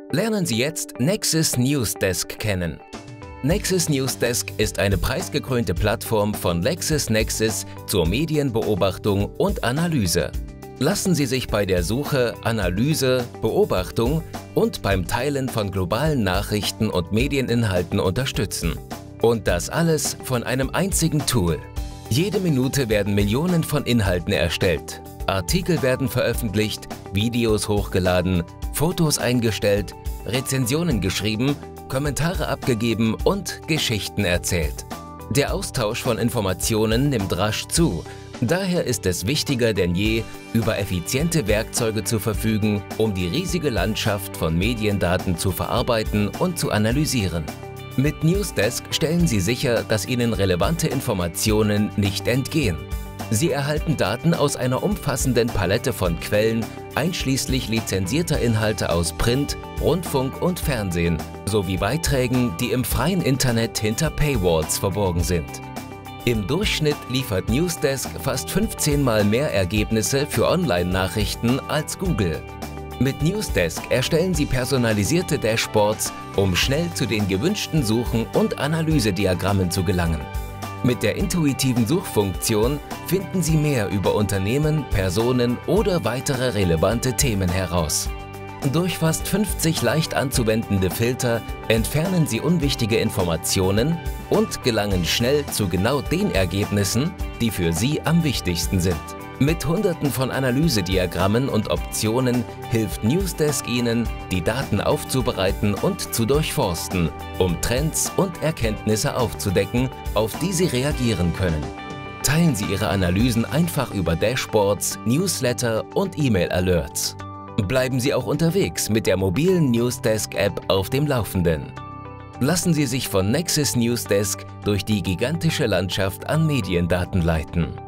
Lernen Sie jetzt Nexus Newsdesk kennen. Nexus Newsdesk ist eine preisgekrönte Plattform von LexisNexis zur Medienbeobachtung und Analyse. Lassen Sie sich bei der Suche, Analyse, Beobachtung und beim Teilen von globalen Nachrichten und Medieninhalten unterstützen. Und das alles von einem einzigen Tool. Jede Minute werden Millionen von Inhalten erstellt. Artikel werden veröffentlicht, Videos hochgeladen, Fotos eingestellt, Rezensionen geschrieben, Kommentare abgegeben und Geschichten erzählt. Der Austausch von Informationen nimmt rasch zu. Daher ist es wichtiger denn je, über effiziente Werkzeuge zu verfügen, um die riesige Landschaft von Mediendaten zu verarbeiten und zu analysieren. Mit Newsdesk stellen Sie sicher, dass Ihnen relevante Informationen nicht entgehen. Sie erhalten Daten aus einer umfassenden Palette von Quellen, einschließlich lizenzierter Inhalte aus Print, Rundfunk und Fernsehen, sowie Beiträgen, die im freien Internet hinter Paywalls verborgen sind. Im Durchschnitt liefert Newsdesk fast 15 Mal mehr Ergebnisse für Online-Nachrichten als Google. Mit Newsdesk erstellen Sie personalisierte Dashboards, um schnell zu den gewünschten Suchen- und Analysediagrammen zu gelangen. Mit der intuitiven Suchfunktion finden Sie mehr über Unternehmen, Personen oder weitere relevante Themen heraus. Durch fast 50 leicht anzuwendende Filter entfernen Sie unwichtige Informationen und gelangen schnell zu genau den Ergebnissen, die für Sie am wichtigsten sind. Mit Hunderten von Analysediagrammen und Optionen hilft Newsdesk Ihnen, die Daten aufzubereiten und zu durchforsten, um Trends und Erkenntnisse aufzudecken, auf die Sie reagieren können. Teilen Sie Ihre Analysen einfach über Dashboards, Newsletter und E-Mail-Alerts. Bleiben Sie auch unterwegs mit der mobilen Newsdesk-App auf dem Laufenden. Lassen Sie sich von Nexus Newsdesk durch die gigantische Landschaft an Mediendaten leiten.